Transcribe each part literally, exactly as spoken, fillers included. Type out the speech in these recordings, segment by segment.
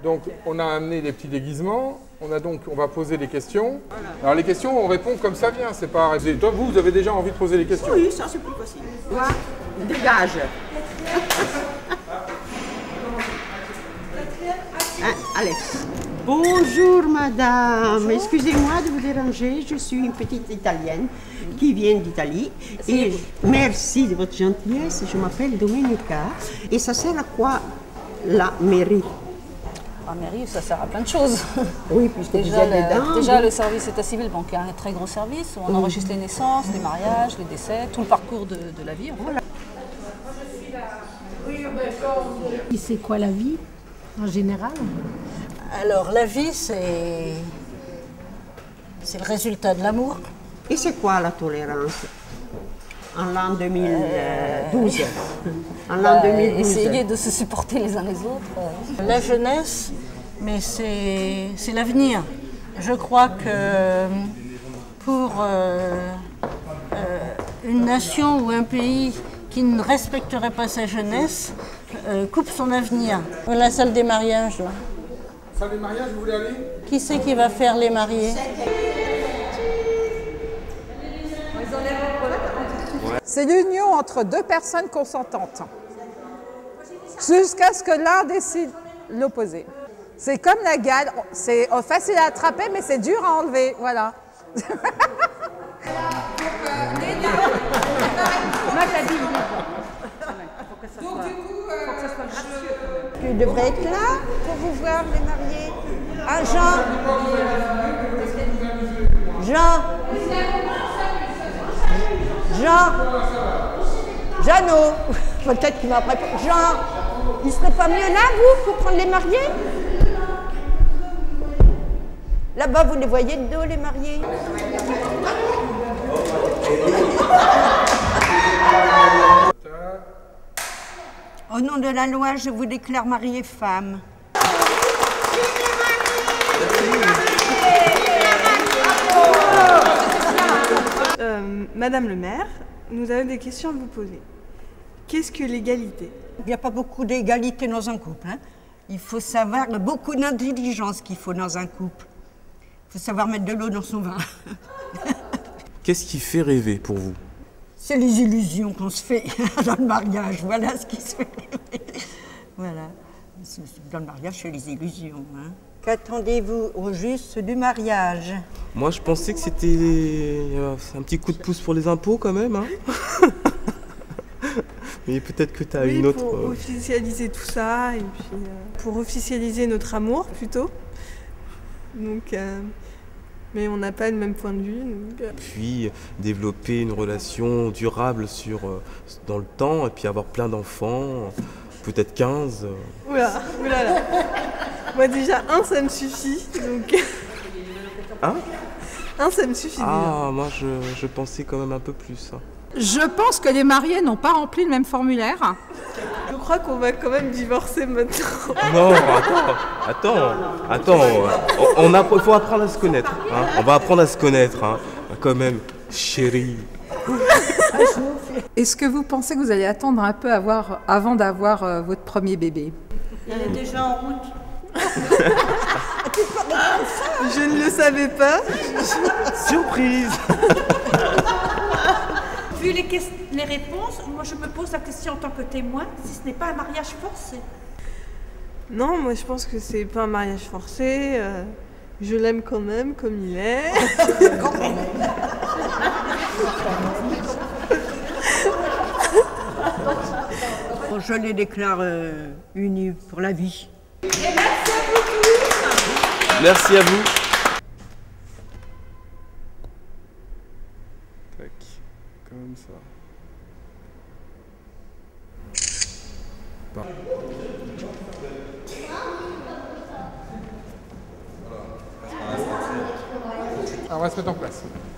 Donc on a amené des petits déguisements, on, a donc, on va poser des questions. Alors les questions, on répond comme ça vient, c'est pas arrêté. Toi, vous, vous avez déjà envie de poser les questions? Oui, ça c'est plus facile. Toi, dégage. Ah, allez. Bonjour madame, excusez-moi de vous déranger, je suis une petite italienne qui vient d'Italie. Et merci de votre gentillesse, je m'appelle Domenica. Et ça sert à quoi la mairie? La mairie, ça sert à plein de choses. Oui, puisque déjà, vous êtes le, dedans, déjà oui. le service état civil, donc il y a un très gros service où on enregistre les naissances, les mariages, les décès, tout le parcours de, de la vie. Voilà. Et c'est quoi la vie en général? Alors la vie, c'est c'est le résultat de l'amour. Et c'est quoi la tolérance? En l'an deux mille douze. En l'an deux mille douze. Essayer de se supporter les uns les autres. La jeunesse, mais c'est l'avenir. Je crois que pour euh, euh, une nation ou un pays qui ne respecterait pas sa jeunesse, euh, coupe son avenir. La salle des mariages, là. Salle des mariages, vous voulez aller? Qui c'est qui va faire les mariés? C'est l'union entre deux personnes consentantes, jusqu'à ce que l'un décide l'opposé. C'est comme la gale, c'est facile à attraper, mais c'est dur à enlever, voilà. Tu devrais être là pour vous voir les mariés. Ah Jean Jean Jean Jeannot peut-être qu'il va répondre. Jean, il serait pas mieux là, vous, pour prendre les mariés? Là-bas, vous les voyez de dos, les mariés? Au nom de la loi, je vous déclare mariée femme. Euh, Madame le maire, nous avons des questions à vous poser. Qu'est-ce que l'égalité? Il n'y a pas beaucoup d'égalité dans un couple. Hein. Il faut savoir, beaucoup d'intelligence qu'il faut dans un couple. Il faut savoir mettre de l'eau dans son vin. Qu'est-ce qui fait rêver pour vous? C'est les illusions qu'on se fait dans le mariage. Voilà ce qui se fait rêver. Voilà. Dans le mariage, c'est les illusions. Hein. Qu'attendez-vous au juste du mariage? Moi, je pensais que c'était euh, un petit coup de pouce pour les impôts quand même. Hein. Mais peut-être que tu as oui, une autre... pour euh... officialiser tout ça, et puis euh, pour officialiser notre amour plutôt. Donc, euh, mais on n'a pas le même point de vue. Donc, euh... Puis développer une relation durable sur, euh, dans le temps, et puis avoir plein d'enfants, peut-être quinze. Euh... Oula, oula là. Moi déjà, un, ça me suffit. Donc... Hein? Un, ça me suffit. Ah, déjà. moi, je, je pensais quand même un peu plus. Hein. Je pense que les mariés n'ont pas rempli le même formulaire. Je crois qu'on va quand même divorcer maintenant. Non, attends, attends, attends. On, on a, faut apprendre à se connaître. Hein. On va apprendre à se connaître, hein. Quand même, chérie. Est-ce que vous pensez que vous allez attendre un peu avoir, avant d'avoir euh, votre premier bébé? Il est déjà en route. Je ne le savais pas. Surprise. Vu les, les réponses, moi je me pose la question en tant que témoin, si ce n'est pas un mariage forcé. Non, moi je pense que c'est pas un mariage forcé. Euh, je l'aime quand même comme il est. Bon, je les déclare euh, unis pour la vie. Et merci à vous tous. Merci à vous. Tac, comme ça. Bah. Alors, on va se mettre en place.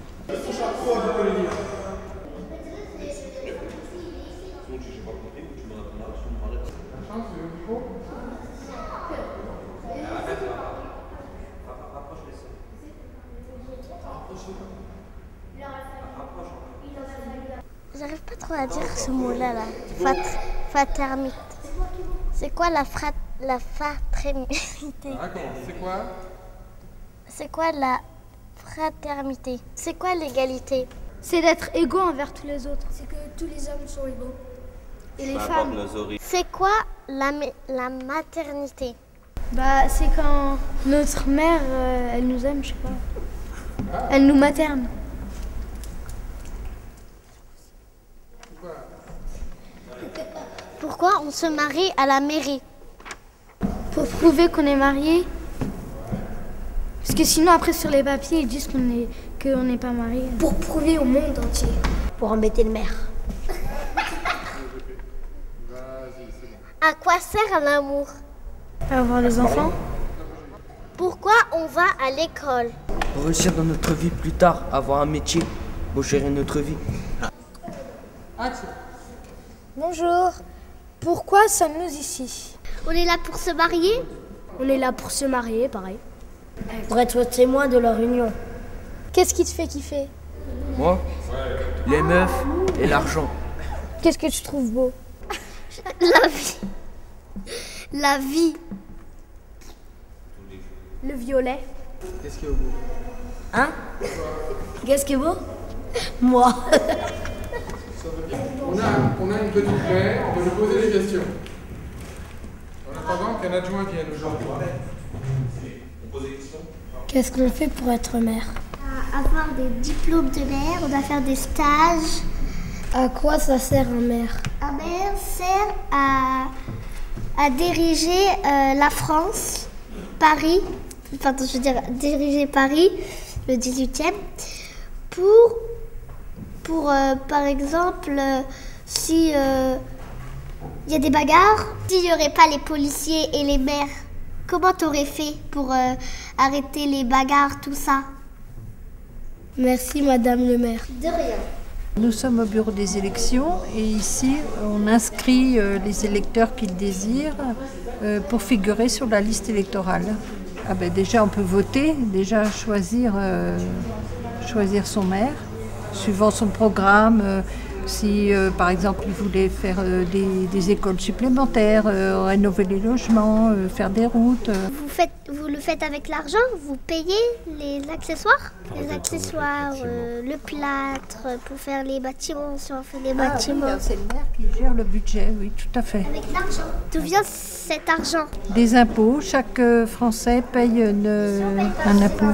J'arrive pas trop à dire ce mot-là, là. Fat, fraternité. C'est quoi la frat, la frat fraternité. Ah, comment? C'est quoi? C'est quoi la fraternité? C'est quoi l'égalité? C'est d'être égaux envers tous les autres. C'est que tous les hommes sont égaux. Et les femmes. C'est quoi la, la maternité? Bah, c'est quand notre mère, euh, elle nous aime, je sais pas. Elle nous materne. Pourquoi on se marie à la mairie? Pour prouver qu'on est marié. Parce que sinon, après, sur les papiers, ils disent qu'on est, qu'on n'est pas marié. Pour prouver au monde entier. Pour embêter le maire. À quoi sert l'amour? À avoir des enfants. Pourquoi on va à l'école? Pour réussir dans notre vie plus tard, avoir un métier, pour gérer notre vie. Bonjour. Pourquoi sommes-nous ici? On est là pour se marier? On est là pour se marier, pareil. Pour être témoin de leur union. Qu'est-ce qui te fait kiffer? Moi, les meufs et l'argent. Qu'est-ce que tu trouves beau? La vie. La vie. Le violet. Qu'est-ce qui est beau? Hein? Qu'est-ce qui est beau? Moi. On a, on a une petite plaie, on va lui poser des questions. En attendant qu'un adjoint vienne aujourd'hui. Qu'est-ce qu'on fait pour être mère? Avoir des diplômes de mère, on doit faire des stages. À quoi ça sert un maire? Un maire sert à, à diriger euh, la France, Paris, pardon, je veux dire diriger Paris, le dix-huitième, pour, pour euh, par exemple, euh, si euh, il y a des bagarres, s'il n'y aurait pas les policiers et les maires, comment t'aurais fait pour euh, arrêter les bagarres, tout ça? Merci Madame le maire. De rien. Nous sommes au bureau des élections et ici on inscrit euh, les électeurs qu'ils désirent euh, pour figurer sur la liste électorale. Ah ben déjà on peut voter, déjà choisir, euh, choisir son maire, suivant son programme. Euh, si euh, par exemple il voulait faire euh, des, des écoles supplémentaires, euh, rénover les logements, euh, faire des routes. Euh. Vous, faites, vous le faites avec l'argent? Vous payez les accessoires? Les accessoires, euh, le plâtre, pour faire les bâtiments, si on fait les Ah, bâtiments. oui, c'est le maire qui gère le budget, oui, tout à fait. Avec l'argent. D'où vient cet argent? Des impôts, chaque euh, Français paye une, un impôt.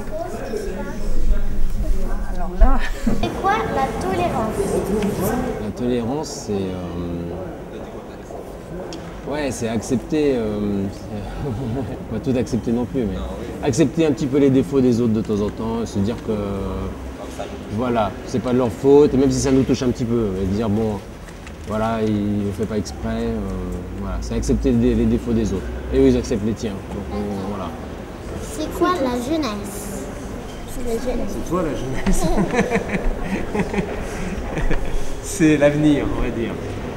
Alors là... C'est quoi la tolérance? La tolérance, c'est... Euh... Ouais, c'est accepter... Euh... Pas tout accepter non plus, mais... Accepter un petit peu les défauts des autres de temps en temps, se dire que... Voilà, c'est pas de leur faute, et même si ça nous touche un petit peu, et dire bon... Voilà, il ne fait pas exprès, euh, voilà, c'est accepter les, les défauts des autres. Et eux, ils acceptent les tiens. Donc, on, voilà. C'est quoi la jeunesse? C'est la jeunesse. C'est toi la jeunesse. C'est l'avenir, on va dire.